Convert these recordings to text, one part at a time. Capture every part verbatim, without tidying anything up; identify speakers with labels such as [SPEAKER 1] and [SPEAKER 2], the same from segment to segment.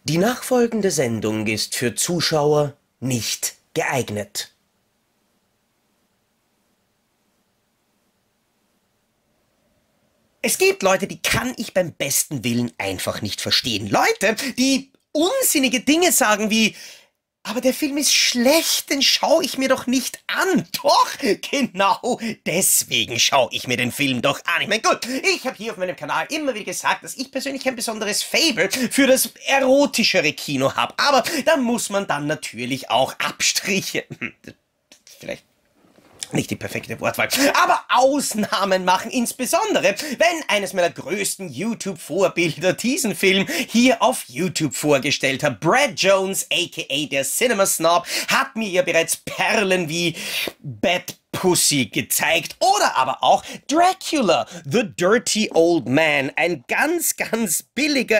[SPEAKER 1] Die nachfolgende Sendung ist für Zuschauer nicht geeignet. Es gibt Leute, die kann ich beim besten Willen einfach nicht verstehen. Leute, die unsinnige Dinge sagen wie: Aber der Film ist schlecht, den schaue ich mir doch nicht an. Doch, genau deswegen schaue ich mir den Film doch an. Ich meine, gut, ich habe hier auf meinem Kanal immer wieder gesagt, dass ich persönlich ein besonderes Faible für das erotischere Kino habe. Aber da muss man dann natürlich auch Abstriche... Vielleicht... nicht die perfekte Wortwahl, aber Ausnahmen machen, insbesondere wenn eines meiner größten YouTube-Vorbilder diesen Film hier auf YouTube vorgestellt hat. Brad Jones, aka der Cinema Snob, hat mir ja bereits Perlen wie Bad Pussy gezeigt oder aber auch Dracula, The Dirty Old Man, ein ganz, ganz billiger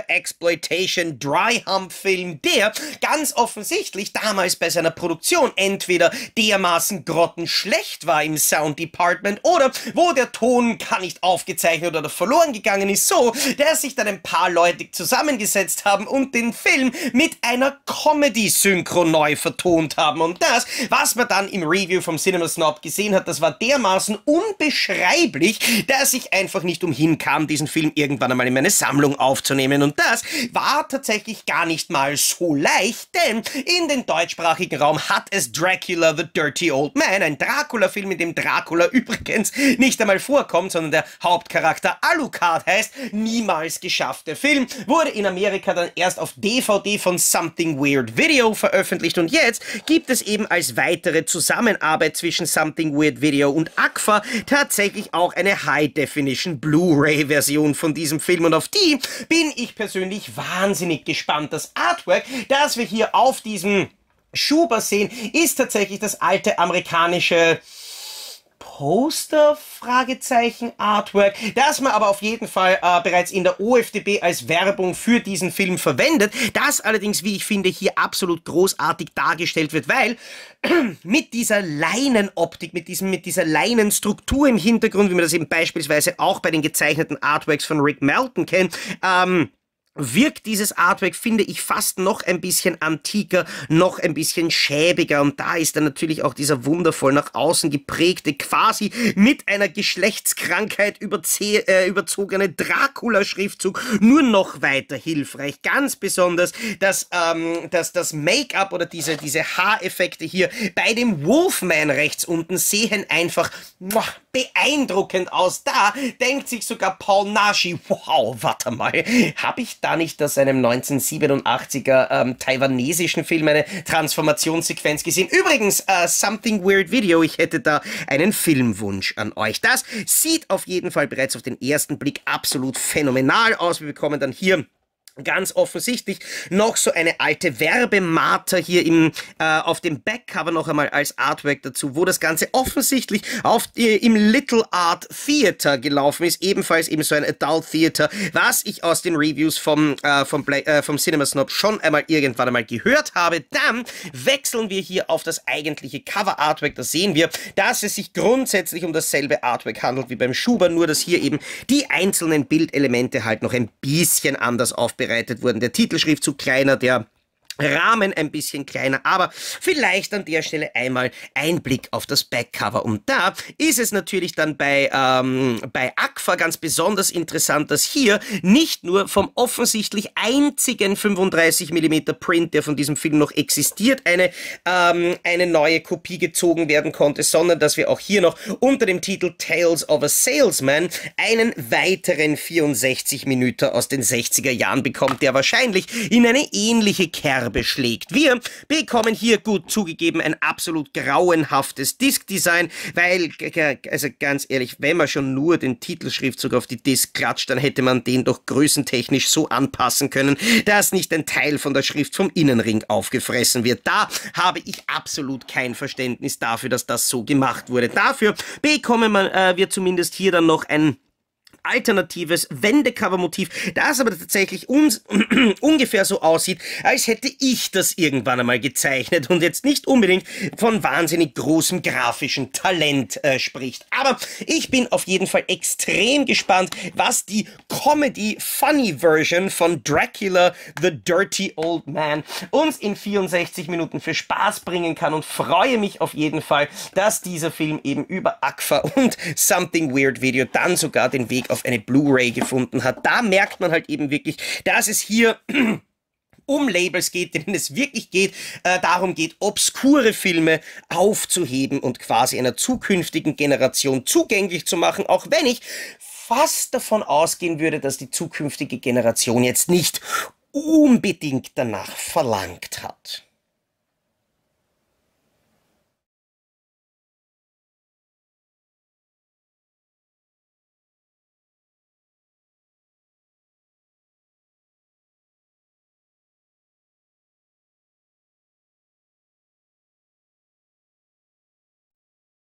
[SPEAKER 1] Exploitation-Dry-Hump-Film, der ganz offensichtlich damals bei seiner Produktion entweder dermaßen grottenschlecht war im Sound Department oder wo der Ton gar nicht aufgezeichnet oder verloren gegangen ist, so, dass sich dann ein paar Leute zusammengesetzt haben und den Film mit einer Comedy-Synchro neu vertont haben. Und das, was man dann im Review vom Cinema Snob gesehen hat, das war dermaßen unbeschreiblich, dass ich einfach nicht umhin kam, diesen Film irgendwann einmal in meine Sammlung aufzunehmen. Und das war tatsächlich gar nicht mal so leicht, denn in den deutschsprachigen Raum hat es Dracula, The Dirty Old Man, ein Dracula-Film, in dem Dracula übrigens nicht einmal vorkommt, sondern der Hauptcharakter Alucard heißt, niemals geschafft. Der Film wurde in Amerika dann erst auf D V D von Something Weird Video veröffentlicht und jetzt gibt es eben als weitere Zusammenarbeit zwischen Something Weird Video und A G F A tatsächlich auch eine High-Definition Blu-ray-Version von diesem Film und auf die bin ich persönlich wahnsinnig gespannt. Das Artwork, das wir hier auf diesem Schuber sehen, ist tatsächlich das alte amerikanische Poster, Fragezeichen, Artwork, das man aber auf jeden Fall äh, bereits in der O F D B als Werbung für diesen Film verwendet, das allerdings, wie ich finde, hier absolut großartig dargestellt wird, weil mit dieser Leinenoptik, mit diesem, mit dieser Leinenstruktur im Hintergrund, wie man das eben beispielsweise auch bei den gezeichneten Artworks von Rick Melton kennt, ähm, wirkt dieses Artwork, finde ich, fast noch ein bisschen antiker, noch ein bisschen schäbiger und da ist dann natürlich auch dieser wundervoll nach außen geprägte, quasi mit einer Geschlechtskrankheit überze äh, überzogene Dracula-Schriftzug nur noch weiter hilfreich. Ganz besonders, dass, ähm, dass das Make-up oder diese, diese Haareffekte hier bei dem Wolfman rechts unten sehen einfach muah, beeindruckend aus. Da denkt sich sogar Paul Naschy, wow, warte mal, habe ich da nicht aus einem neunzehnhundertsiebenundachtziger ähm, taiwanesischen Film eine Transformationssequenz gesehen? Übrigens, äh, Something Weird Video, ich hätte da einen Filmwunsch an euch. Das sieht auf jeden Fall bereits auf den ersten Blick absolut phänomenal aus. Wir bekommen dann hier ganz offensichtlich noch so eine alte Werbemater hier im, äh, auf dem Backcover noch einmal als Artwork dazu, wo das Ganze offensichtlich auf, äh, im Little Art Theater gelaufen ist, ebenfalls eben so ein Adult Theater, was ich aus den Reviews vom, äh, vom, äh, vom Cinema Snob schon einmal irgendwann einmal gehört habe. Dann wechseln wir hier auf das eigentliche Cover Artwork, da sehen wir, dass es sich grundsätzlich um dasselbe Artwork handelt wie beim Schuber, nur dass hier eben die einzelnen Bildelemente halt noch ein bisschen anders aufbereitet wurden. Der Titelschriftzug kleiner, der Rahmen ein bisschen kleiner, aber vielleicht an der Stelle einmal ein Blick auf das Backcover. Und da ist es natürlich dann bei, ähm, bei A G F A ganz besonders interessant, dass hier nicht nur vom offensichtlich einzigen fünfunddreißig Millimeter Print, der von diesem Film noch existiert, eine, ähm, eine neue Kopie gezogen werden konnte, sondern dass wir auch hier noch unter dem Titel Tales of a Salesman einen weiteren vierundsechzig Minuten aus den sechziger Jahren bekommt, der wahrscheinlich in eine ähnliche Kerbe beschlägt. Wir bekommen hier, gut zugegeben, ein absolut grauenhaftes Disk-Design, weil, also ganz ehrlich, wenn man schon nur den Titelschriftzug auf die Disk klatscht, dann hätte man den doch größentechnisch so anpassen können, dass nicht ein Teil von der Schrift vom Innenring aufgefressen wird. Da habe ich absolut kein Verständnis dafür, dass das so gemacht wurde. Dafür bekommen wir äh, zumindest hier dann noch ein alternatives Wendecover-Motiv, das aber tatsächlich uns ungefähr so aussieht, als hätte ich das irgendwann einmal gezeichnet und jetzt nicht unbedingt von wahnsinnig großem grafischen Talent äh, spricht. Aber ich bin auf jeden Fall extrem gespannt, was die Comedy-Funny-Version von Dracula the Dirty Old Man uns in vierundsechzig Minuten für Spaß bringen kann und freue mich auf jeden Fall, dass dieser Film eben über A G F A und Something Weird Video dann sogar den Weg auf eine Blu-ray gefunden hat. Da merkt man halt eben wirklich, dass es hier um Labels geht, denen es wirklich geht, äh, darum geht, obskure Filme aufzuheben und quasi einer zukünftigen Generation zugänglich zu machen, auch wenn ich fast davon ausgehen würde, dass die zukünftige Generation jetzt nicht unbedingt danach verlangt hat.